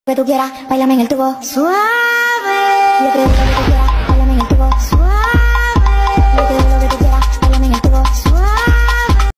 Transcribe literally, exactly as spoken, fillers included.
que tú quieras, bailame en el tubo suave. Lo que, lo que tú quieras.